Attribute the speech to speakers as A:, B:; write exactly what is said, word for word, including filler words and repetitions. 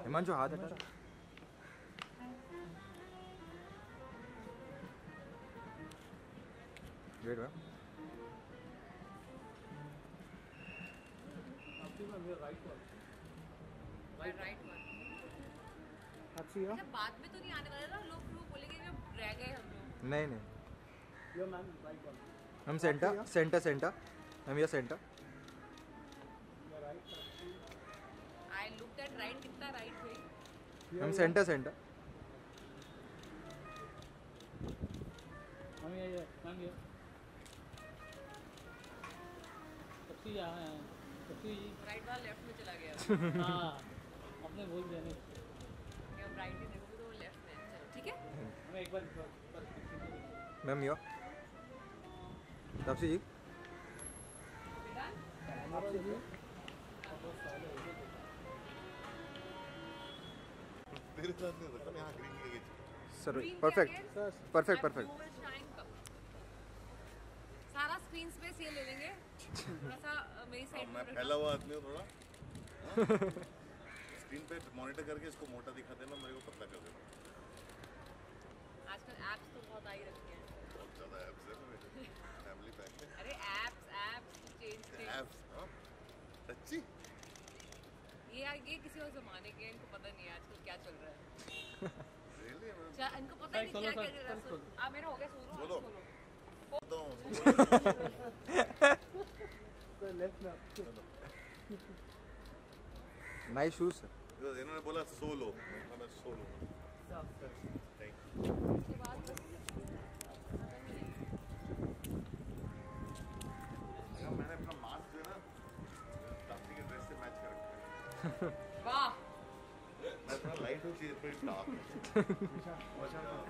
A: हिमांशु हाथ हटा। Wait wait
B: right one.
C: अच्छी है।
B: अच्छा बाद में तो नहीं आने वाला ना, लोग लोग बोलेंगे कि रह गए हम लोग।
A: नहीं नहीं
C: यो मैम राइट वन।
A: हम सेंटर सेंटर सेंटर हम ये centre.
B: I looked at right, कितना राइट हुई?
A: हम सेंटर सेंटर।
C: मैम ये मैम ये सबसे यहाँ है सबसे
B: राइट वाला लेफ्ट में चला गया।
C: हाँ अपने बोल दिया नहीं
B: कि हम राइट ही देखोगे तो वो लेफ्ट में है। चलो ठीक है।
C: हमें एक बार
A: मैम यो तापसी जी
C: हमारा ये
D: तेरे साथ नहीं होता यहाँ ग्रीन की
A: सर परफेक्ट परफेक्ट परफेक्ट।
B: सारा स्क्रीन स्पेस ये ले लेंगे थोड़ा सा मेरी साइड
D: मैं
B: में।
D: फैला हुआ आदमी हूँ थोड़ा। स्क्रीन पे मॉनिटर करके इसको मोटा दिखा देना, मेरे को पतला कर देना।
B: आजकल एप्स तो बहुत आई रखी हैं।
D: बहुत ज़्यादा एप्स है मेरे फैमिली पैक में।
B: अरे एप्स एप्स चेंज
D: एप्स हाँ सच्ची।
B: ये ये किसी और ज़माने के, इनको पता नहीं है आजकल क्या चल रहा है।
D: Really?
B: क्या इनको पता नहीं क्या क्या चल रहा है। अब मेरा हो गया, सोलो
D: बोलो।
B: सोलो।
D: तो
C: लेफ्ट में
A: नाइस शूज सर।
D: इन्होंने बोला सोलो, मैं सोलो। Thank you.
B: उसके बाद
D: मैंने अपना मास्क जो है ना तापसी के ड्रेस से मैच कर रखा है।
B: वाह
D: मैं थोड़ा लाइट हूँ, चीज़ पे डार्क।